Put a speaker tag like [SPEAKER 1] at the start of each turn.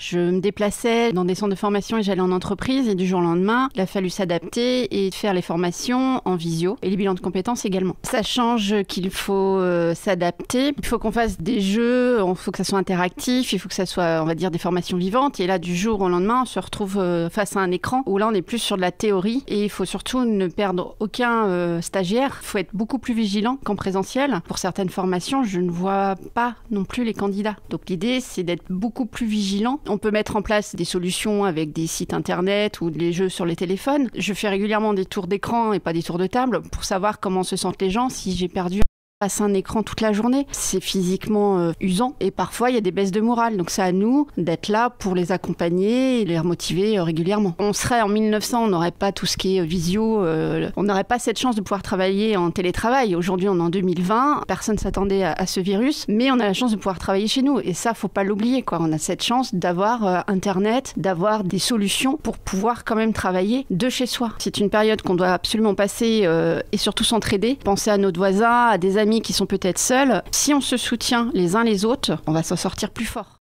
[SPEAKER 1] Je me déplaçais dans des centres de formation et j'allais en entreprise et du jour au lendemain, il a fallu s'adapter et faire les formations en visio et les bilans de compétences également. Ça change qu'il faut s'adapter. Il faut qu'on fasse des jeux, il faut que ça soit interactif, il faut que ça soit, on va dire, des formations vivantes. Et là, du jour au lendemain, on se retrouve face à un écran où là, on est plus sur de la théorie et il faut surtout ne perdre aucun stagiaire. Il faut être beaucoup plus vigilant qu'en présentiel. Pour certaines formations, je ne vois pas non plus les candidats. Donc l'idée, c'est d'être beaucoup plus vigilant. On peut mettre en place des solutions avec des sites internet ou des jeux sur les téléphones. Je fais régulièrement des tours d'écran et pas des tours de table pour savoir comment se sentent les gens si j'ai perdu face à un écran toute la journée. C'est physiquement usant et parfois il y a des baisses de morale. Donc c'est à nous d'être là pour les accompagner et les remotiver régulièrement. On serait en 1900, on n'aurait pas tout ce qui est visio, on n'aurait pas cette chance de pouvoir travailler en télétravail. Aujourd'hui on est en 2020, personne ne s'attendait à ce virus, mais on a la chance de pouvoir travailler chez nous et ça faut pas l'oublier quoi. On a cette chance d'avoir internet, d'avoir des solutions pour pouvoir quand même travailler de chez soi. C'est une période qu'on doit absolument passer et surtout s'entraider. Penser à nos voisins, à des amis qui sont peut-être seuls. Si on se soutient les uns les autres, on va s'en sortir plus fort.